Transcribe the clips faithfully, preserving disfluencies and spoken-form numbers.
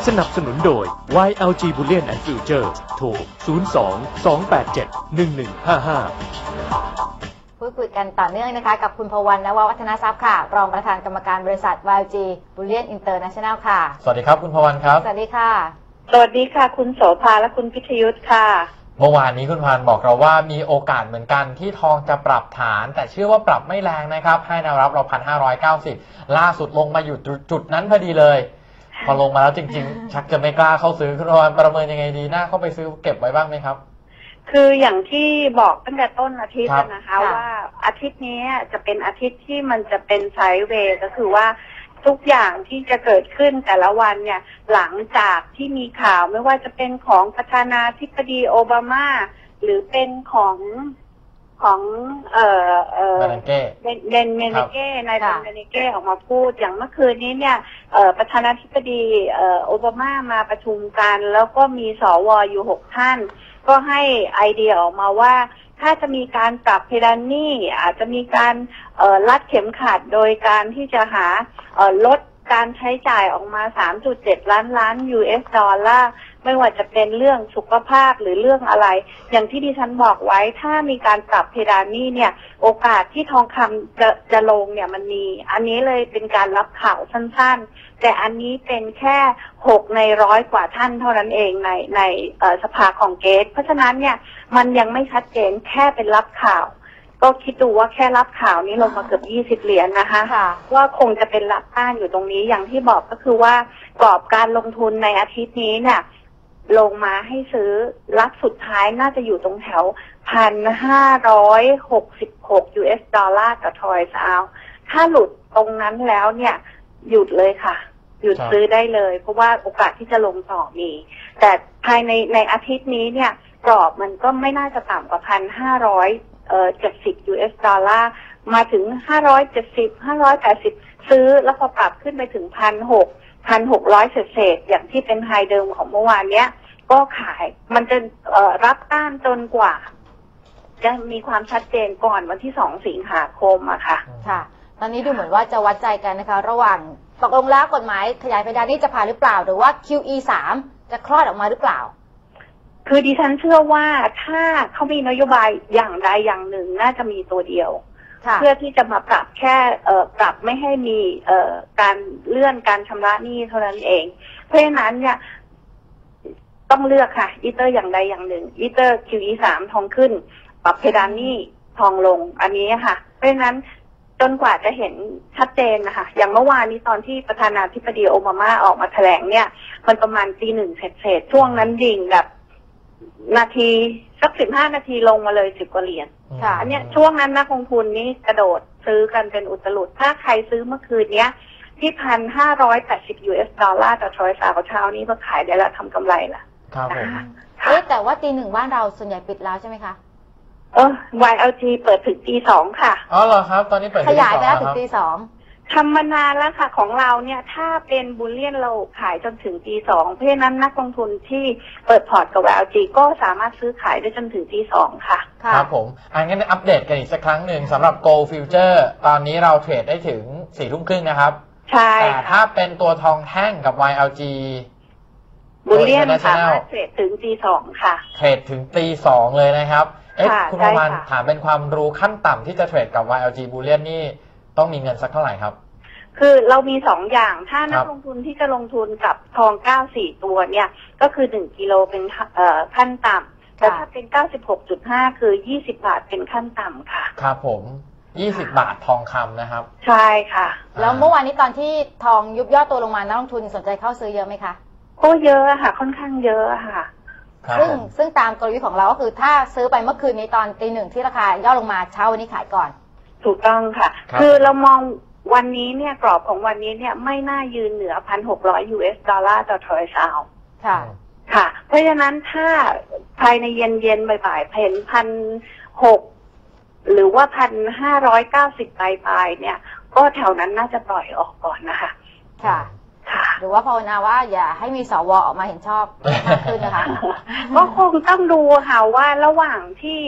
สนับสนุนโดย วาย แอล จี Bullion แอนด์ Future โทร ศูนย์ สอง สอง แปด เจ็ด หนึ่ง หนึ่ง ห้า ห้าพูดคุยกันต่อเนื่องนะคะกับคุณพวัน นววัฒนทรัพย์ค่ะรองประธานกรรมการบริษัท วาย แอล จี Bullion International ค่ะสวัสดีครับคุณพวันครับสวัสดีค่ะสวัสดีค่ะคุณโสภาและคุณพิทยุทธค่ะเมื่อวานนี้คุณพวันบอกเราว่ามีโอกาสเหมือนกันที่ทองจะปรับฐานแต่เชื่อว่าปรับไม่แรงนะครับให้แนวรับเรา หนึ่งพันห้าร้อยเก้าสิบ ล่าสุดลงมาอยู่จุดนั้นพอดีเลยพอลงมาแล้วจริงๆชักจะไม่กล้าเข้าซื้อคุณพวันประเมินยังไงดีน่าเข้าไปซื้อเก็บไว้บ้างไหมครับคืออย่างที่บอกตั้งแต่ต้นอาทิตย์นะคะว่าอาทิตย์นี้จะเป็นอาทิตย์ที่มันจะเป็นไซด์เวย์ก็คือว่าทุกอย่างที่จะเกิดขึ้นแต่ละวันเนี่ยหลังจากที่มีข่าวไม่ว่าจะเป็นของประธานาธิบดีโอบามาหรือเป็นของของเอ่อเอ่อเดนเดนเมเนเก้นายเดนเมเนเก้ออกมาพูดอย่างเมื่อคืนนี้เนี่ยเอ่อประธานาธิบดีเอ่อโอบามามาประชุมกันแล้วก็มีสวอยู่หกท่านก็ให้ไอเดียออกมาว่าถ้าจะมีการปรับเพดานหนี้อาจจะมีการรัดเข็มขัดโดยการที่จะหาลดการใช้จ่ายออกมา สามจุดเจ็ด ล้านล้าน ยู เอส ดอลลาร์ไม่ว่าจะเป็นเรื่องสุขภาพหรือเรื่องอะไรอย่างที่ดิฉันบอกไว้ถ้ามีการปรับเพดานหนี้เนี่ยโอกาสที่ทองคำจะจะลงเนี่ยมันมีอันนี้เลยเป็นการรับข่าวสั้นๆแต่อันนี้เป็นแค่หกในร้อยกว่าท่านเท่านั้นเองในในสภาคองเกรสเพราะฉะนั้นเนี่ยมันยังไม่ชัดเจนแค่เป็นรับข่าวก็คิดดูว่าแค่รับข่าวนี้ลงมาเกือบยี่สิบเหรียญ นะคะว่าคงจะเป็นหลักต้านอยู่ตรงนี้อย่างที่บอกก็คือว่ากรอบการลงทุนในอาทิตย์นี้เนี่ยลงมาให้ซื้อรับสุดท้ายน่าจะอยู่ตรงแถว หนึ่งพันห้าร้อยหกสิบหก ยู เอส ดอลลาร์ต่อทรอยส์ออนซ์ถ้าหลุดตรงนั้นแล้วเนี่ยหยุดเลยค่ะหยุดซื้อได้เลยเพราะว่าโอกาสที่จะลงต่อมีแต่ภายในในอาทิตย์นี้เนี่ยกรอบมันก็ไม่น่าจะต่ำกว่า หนึ่งพันห้าร้อยเจ็ดสิบ ยู เอส ดอลลาร์มาถึงห้าร้อยเจ็ดสิบ ห้าร้อยแปดสิบซื้อแล้วพอปรับขึ้นไปถึง หนึ่งพันหกร้อย หนึ่งพันหกร้อย เศษๆอย่างที่เป็นไฮเดิมของเมื่อวานเนี้ยก็ขายมันจะรับต้านจนกว่าจะมีความชัดเจนก่อนวันที่สองสิงหาคมอะค่ะค่ะตอนนี้ดูเหมือนว่าจะวัดใจกันนะคะระหว่างตกลงแล้วกฎหมายขยายเพดานนี้จะผ่านหรือเปล่าหรือว่า คิว อี สาม จะคลอดออกมาหรือเปล่าคือดิฉันเชื่อว่าถ้าเขามีนโยบายอย่างใดอย่างหนึ่งน่าจะมีตัวเดียวเพื่อที่จะมาปรับแค่เอ่อปรับไม่ให้มีเอ่อการเลื่อนการชำระหนี้เท่านั้นเองเพราะฉะนั้นเนี่ยต้องเลือกค่ะอีเตอร์อย่างใดอย่างหนึ่งอีเตอร์ คิว อี สาม ทองขึ้นปรับเพดานหนี้ทองลงอันนี้ค่ะเพราะฉะนั้นจนกว่าจะเห็นชัดเจนนะคะอย่างเมื่อวานนี้ตอนที่ประธานาธิบดีโอบามาออกมาแถลงเนี่ยมันประมาณตีหนึ่งเศษๆช่วงนั้นดิ่งแบบนาทีสักสิบห้านาทีลงมาเลยสิบกว่าเหรียญค่ะอันนี้ช่วงนั้นนักลงทุนนี้กระโดดซื้อกันเป็นอุตลุดถ้าใครซื้อเมื่อคืนเนี้ยที่พันห้าร้อยแปดสิบ ยู เอส ดอลลาร์ต่อทรอยส์เช้านี้ก็ขายได้แล้วทำกำไรละครับผมเอ๊ะแต่ว่าตีหนึ่งบ้านเราส่วนใหญ่ปิดแล้วใช่ไหมคะเออ วาย แอล จี เปิดถึงตีสองค่ะอ๋อเหรอครับตอนนี้เปิดขยายไปแล้วถึงตีสองทำมานานแล้วค่ะของเราเนี่ยถ้าเป็นบุลเลียนเราขายจนถึงตีสองเพราะฉะนั้นนักลงทุนที่เปิดพอร์ตกับ วาย แอล จี ก็สามารถซื้อขายได้จนถึงตีสองค่ะครับผมอันนี้อัปเดตกันอีกสักครั้งหนึ่งสำหรับ Gold Future ตอนนี้เราเทรดได้ถึงสี่ทุ่มครึ่งนะครับใช่แต่ถ้าเป็นตัวทองแท่งกับ วาย แอล จีบุลเลียนสามารถเทรดถึงตีสองค่ะเทรดถึงตีสองเลยนะครับเอ๊ะคุณประมาณถามเป็นความรู้ขั้นต่ำที่จะเทรดกับ วาย แอล จี Bullion นี่ต้องมีเงินสักเท่าไหร่ครับคือเรามีสองอย่างถ้านักลงทุนที่จะลงทุนกับทองเก้าสิบสี่ตัวเนี่ยก็คือหนึ่งกิโลเป็นเอ่อขั้นต่ำแต่ถ้าเป็น เก้าสิบหกจุดห้า คือยี่สิบบาทเป็นขั้นต่ำค่ะครับผมยี่สิบบาททองคำนะครับใช่ค่ะแล้วเมื่อวานนี้ตอนที่ทองยุบย่อตัวลงมานักลงทุนสนใจเข้าซื้อเยอะไหมคะก็เยอะค่ะค่อนข้างเยอะค่ะซึ่งซึ่งตามกลยุทธ์ของเราก็คือถ้าซื้อไปเมื่อคืนนี้ตอนตีหนึ่งที่ราคาย่อลงมาเช้าวันนี้ขายก่อนถูกต้องค่ะคือเรามองวันนี้เนี่ยกรอบของวันนี้เนี่ยไม่น่ายืนเหนือ หนึ่งพันหกร้อย ยู เอส ดอลลาร์ต่อทรอยส์ออนซ์ค่ะค่ะเพราะฉะนั้นถ้าภายในเย็นเย็นบ่ายๆเห็นพันหกหรือว่าพันห้าร้อยเก้าสิบปลายปลายเนี่ยก็แถวนั้นน่าจะปล่อยออกก่อนนะคะค่ะหรือว่าภาวนาว่าอย่าให้มีสวออกมาเห็นชอบมากขึ้นนะคะก็คงต้องดูค่ะว่าระหว่างที่ท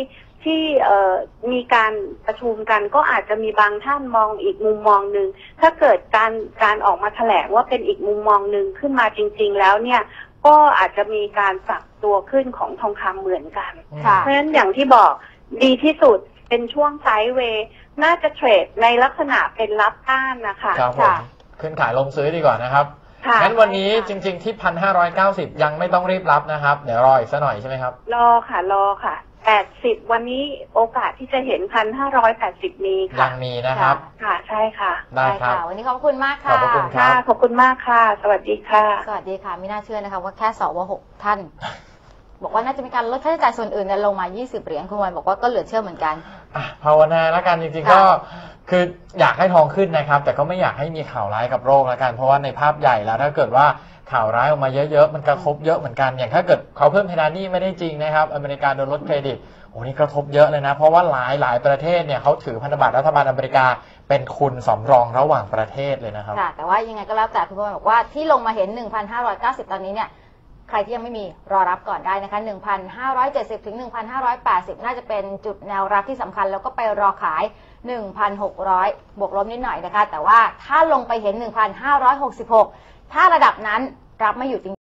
ที่เอ่อมีการประชุมกันก็อาจจะมีบางท่านมองอีกมุมมองหนึ่งถ้าเกิดการการออกมาแถลงว่าเป็นอีกมุมมองหนึ่งขึ้นมาจริงๆแล้วเนี่ยก็อาจจะมีการปรับตัวขึ้นของทองคำเหมือนกันค่ะเพราะฉะนั้นอย่างที่บอกดีที่สุดเป็นช่วงไซด์เวย์น่าจะเทรดในลักษณะเป็นรับต้านนะคะครับผมค่ะขึ้นขายลงซื้อดีกว่านะครับค่ะงั้นวันนี้ใช่จค่ะริง ๆ ที่พันห้าร้อยเก้าสิบยังไม่ต้องรีบรับนะครับ เดี๋ยวรออีกสักหน่อยใช่ไหมครับรอค่ะรอค่ะแปดสิบวันนี้โอกาสที่จะเห็นพันห้าร้อยแปดสิบมียัค่ะงมีนะครับค่ะใช่ค่ะได้ครับค่ะ วันนี้ขอบคุณมากค่ะขอบพระคุณค่ะขอบคุณมากค่ะ สวัสดีค่ะสวัสดีค่ะไม่น่าเชื่อนะคะว่าแค่สวหกท่าน บอกว่าน่าจะมีการลดค่าใช้จ่ายส่วนอื่นเนี่ยลงมายี่สิบเหรียญคุณวันบอกว่าก็เหลือเชื่อเหมือนกันอ่ะภาวนาแล้วกันจริงๆค่ะก็คืออยากให้ทองขึ้นนะครับ แต่ก็ไม่อยากให้มีข่าวร้ายกับโรคแล้วกัน เพราะว่าในภาพใหญ่แล้วถ้าเกิดว่าข่าวร้ายออกมาเยอะๆมันกระทบเยอะเหมือนกันอย่างถ้าเกิดเขาเพิ่มเพดานหนี้ไม่ได้จริงนะครับอเมริกาโดนลดเครดิตโอ้นี่กระทบเยอะเลยนะเพราะว่าหลายหลายประเทศเนี่ยเขาถือพันธบัตรรัฐบาลอเมริกาเป็นทุนสำรองระหว่างประเทศเลยนะครับค่ะ แต่ว่ายังไงก็แล้วแต่คุณบอลบอกว่าที่ลงมาเห็น หนึ่งพันห้าร้อยเก้าสิบ ตอนนี้เนี่ยใครที่ยังไม่มีรอรับก่อนได้นะคะ หนึ่งพันห้าร้อยเจ็ดสิบ ถึง หนึ่งพันห้าร้อยแปดสิบ น่าจะเป็นจุดแนวรับที่สำคัญแล้วก็ไปรอขาย หนึ่งพันหกร้อย บวกลบนิดหน่อยนะคะแต่ว่าถ้าลงไปเห็น หนึ่งพันห้าร้อยหกสิบหก ถ้าระดับนั้นรับไม่อยู่จริง